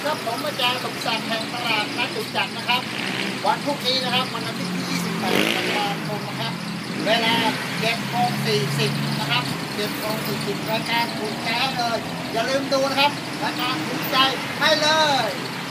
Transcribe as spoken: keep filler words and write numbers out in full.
ครับผมอาจารย์สมศักดิ์แห่งตลาดนัดจตุจักรนะครับวันพรุ่งนี้นะครับวันอาทิตย์ที่ยี่สิบแปดกรกฎาคมนะครับเวลาเจ็ดโมงสี่สิบนะครับเจ็ดโมงสี่สิบรายการถูกใจให้เลยอย่าลืมดูนะครับรายการถูกใจให้เลย